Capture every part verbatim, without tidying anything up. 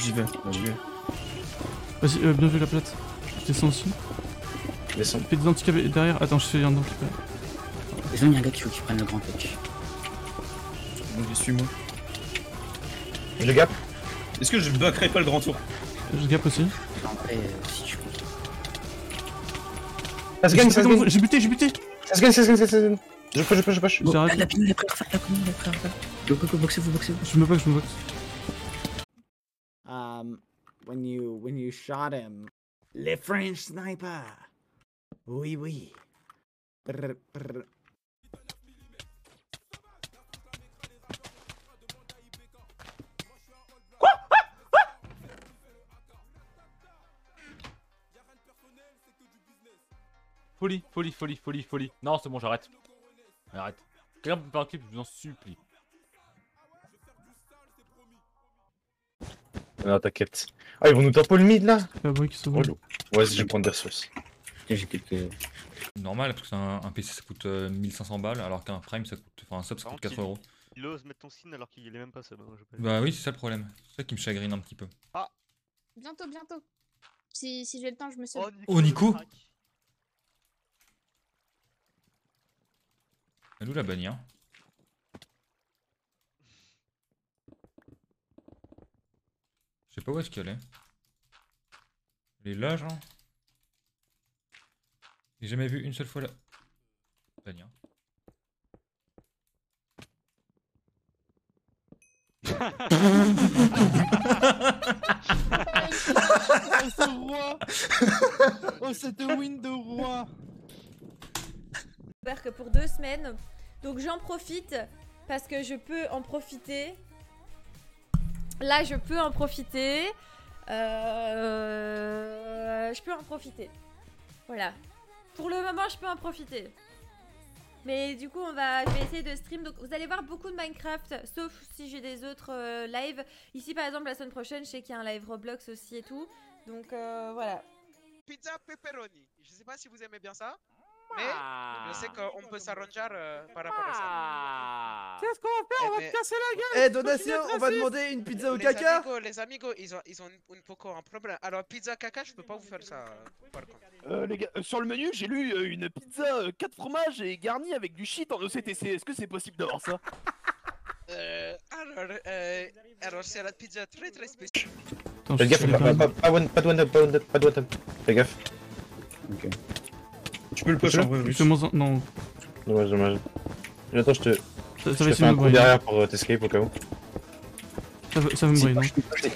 J'y vais, j'y vais. Vas-y, euh, bien vu la plate. Je descends aussi. Descends. Fais des handicapés derrière. Attends, je fais un handicapé. Ils ont un gars qu'il faut qu'il prenne le grand touch. Donc, suis-moi. Je gap. Est-ce que je backerai pas le grand tour? Je gap aussi. Après, euh, si tu veux. Ça se gagne, ça se gagne. J'ai buté, j'ai buté. Ça se gagne, ça se gagne, ça se gagne. Je push, je push, je push. Bon, J'arrête. la pine, la prête, la pine, la prête, Go, go, go, boxez-vous, boxez-vous. Je me boxe, je me boxe. Um, when you when you shot him, le French sniper. Oui, oui. Brr, brr. Folie, folie, folie, folie, folie. Non, c'est bon, j'arrête. Arrête. Quelqu'un peut me faire un clip, je vous en supplie. Non, t'inquiète. Ah, ils vont nous taper le mid là. La brique, c'est bon. Relou. Vas-y, je vais prendre des ressources. J'ai quelques. Normal, parce que un, un P C ça coûte euh, mille cinq cents balles, alors qu'un Prime ça coûte. Enfin, un sub ça Par coûte contre, quatre euros. Il ose mettre ton signe alors qu'il est même pas sub. Hein, je peux... Bah oui, c'est ça le problème. C'est ça qui me chagrine un petit peu. Bientôt, bientôt. Si, si j'ai le temps, je me suis. Oh, Nico. Elle est où la bannière? Je sais pas où est-ce qu'elle est. Elle est là, genre. J'ai jamais vu une seule fois la bannière. Oh ce roi. Oh cette win de roi. Que pour deux semaines, donc j'en profite parce que je peux en profiter. Là, je peux en profiter. Euh... Je peux en profiter. Voilà. Pour le moment, je peux en profiter. Mais du coup, on va, je vais essayer de stream. Donc, vous allez voir beaucoup de Minecraft, sauf si j'ai des autres euh, lives. Ici, par exemple, la semaine prochaine, je sais qu'il y a un live Roblox aussi et tout. Donc, euh, voilà. Pizza pepperoni. Je sais pas si vous aimez bien ça, mais je sais qu'on peut s'arranger euh, par rapport à ça. Qu'est-ce qu'on va faire? On va mais- te casser la gueule. Eh, Donatien, on va demander une pizza au les caca. amigos, les amigos, ils ont, ils ont une, une poco un problème. Alors, pizza caca, je peux pas vous faire ça, euh, par contre. Euh, les gars, euh, sur le menu, j'ai lu euh, une pizza euh, quatre fromages et garnie avec du shit en O C T C. Est-ce que c'est possible d'avoir ça? Euh, alors, euh, alors c'est la pizza très très spéciale. Attends, Fais je gaffe, suis pas, pas, pas. pas, pas one, pas de one up, pas, one up, pas de one up. Fais gaffe. Ok. Tu peux le push en vrai, oui. Fais-moi un. Non. Dommage, dommage. Attends, je te, Ça, je ça te va fais essayer de un me coup brain. derrière pour euh, t'escape au cas où. Ça va, ça va me brain, non?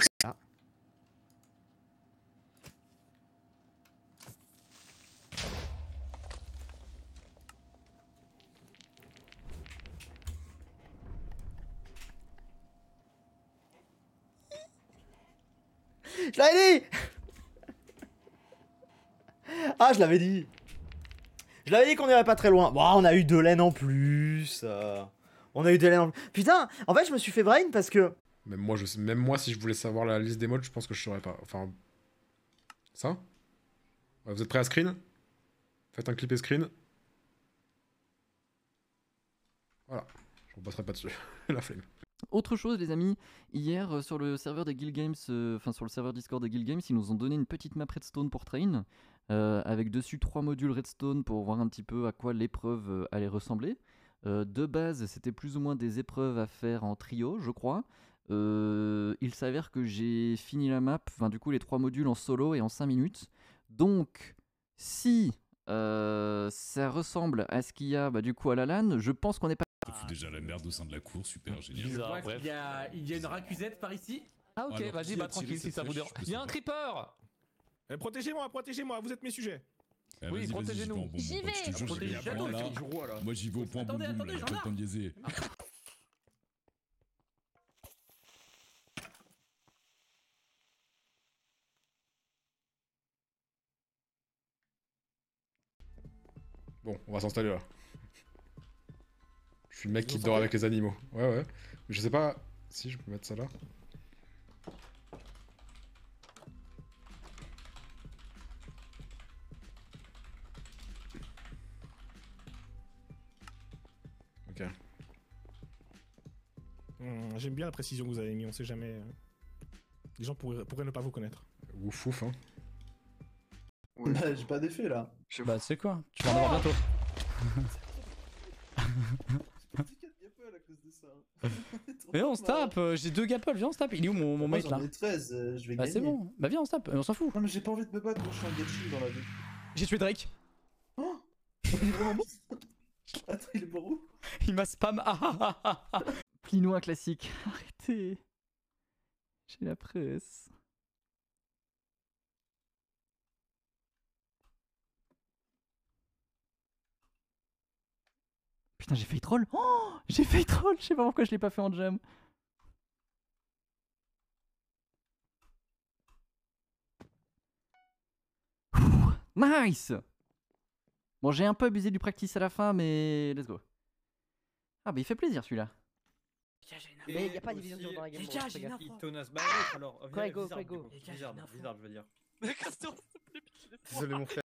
Je l'avais dit. Ah, je l'avais dit. Je l'avais dit qu'on irait pas très loin. Bon, on a eu deux laines en plus. euh, On a eu deux laines en plus. Putain, en fait, je me suis fait brain parce que... Même moi, je sais, même moi, si je voulais savoir la liste des modes, je pense que je saurais pas. Enfin, ça. Ouais, vous êtes prêts à screen? Faites un clip et screen. Voilà. Je ne passerai pas dessus. La flemme. Autre chose, les amis, hier euh, sur le serveur des Guild Games, euh, enfin sur le serveur Discord des Guild Games, ils nous ont donné une petite map Redstone pour train, euh, avec dessus trois modules Redstone pour voir un petit peu à quoi l'épreuve euh, allait ressembler. Euh, de base, c'était plus ou moins des épreuves à faire en trio, je crois. Euh, il s'avère que j'ai fini la map, enfin du coup les trois modules en solo et en cinq minutes. Donc, si euh, ça ressemble à ce qu'il y a bah, du coup à la LAN, je pense qu'on est pas... Ça fout déjà la merde au sein de la cour, super génial. Bizarre, bref. Il y, a, il y a une racusette par ici. Ah ok, vas-y, bah tranquille si ça vous dérange. Il y a un creeper. Eh, protégez-moi, protégez-moi, vous êtes mes sujets. Eh, oui, protégez-nous. J'y vais. Je te jure, je vais bien là. Moi j'y vais au point boum boum, là, y'a pas le temps de niaiser. Bon, on va s'installer là. Je suis le mec qui dort avec les animaux. Ouais, ouais. Mais je sais pas si je peux mettre ça là. Ok. Hmm, J'aime bien la précision que vous avez mis, on sait jamais. Les gens pourraient, pourraient ne pas vous connaître. Ouf ouf hein. Bah, j'ai pas d'effet là. Bah c'est quoi? Tu vas en avoir bientôt. Mais on se tape, euh, j'ai deux gapples, viens on se tape. Il est où mon, mon Moi, mate j'en là? ai treize, euh, je vais Bah gagner. c'est bon, bah viens on se tape, on s'en fout. Non mais j'ai pas envie de me battre, moi je suis un gâchis dans la vie. J'ai tué Drake. Oh, il est vraiment mort. Attends, il est mort où? Il m'a spam. Ah ah ah ah ah. Plie-nous un classique. Arrêtez. J'ai la presse. Putain, j'ai failli troll. Oh, j'ai failli troll. Je sais pas pourquoi je l'ai pas fait en jam. Ouh, nice. Bon, j'ai un peu abusé du practice à la fin, mais let's go. Ah, bah il fait plaisir celui-là. Mais y a pas de division dans la game. Les gars, j'ai une info. Il tonasse bah alors. Quoi, go, Bizarre, go. bizarre, bizarre, je veux dire. Mais Castor, s'il te plaît, Désolé mon frère.